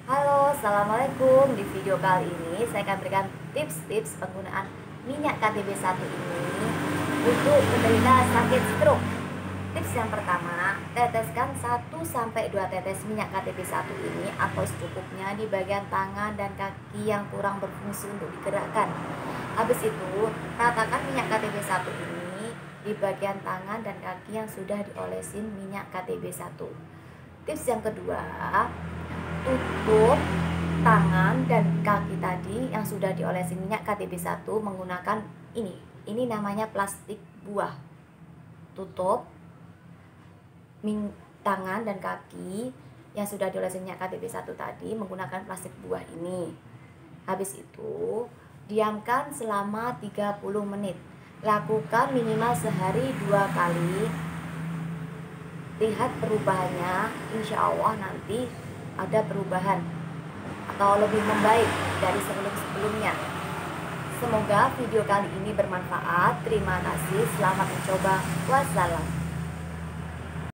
Halo, assalamualaikum. Di video kali ini saya akan berikan tips-tips penggunaan minyak KTB1 ini untuk penderita sakit stroke. Tips yang pertama, teteskan 1-2 tetes minyak KTB1 ini atau secukupnya di bagian tangan dan kaki yang kurang berfungsi untuk digerakkan. Habis itu, ratakan minyak KTB1 ini di bagian tangan dan kaki yang sudah diolesin minyak KTB1. Tips yang kedua, tutup tangan dan kaki tadi yang sudah diolesi minyak KTB1 menggunakan ini namanya plastik buah. Tutup tangan dan kaki yang sudah diolesi minyak KTB1 tadi menggunakan plastik buah ini. Habis itu diamkan selama 30 menit. Lakukan minimal sehari 2 kali. Lihat perubahannya, insya Allah nanti ada perubahan atau lebih membaik dari sebelum-sebelumnya. Semoga video kali ini bermanfaat. Terima kasih, selamat mencoba. Wassalam.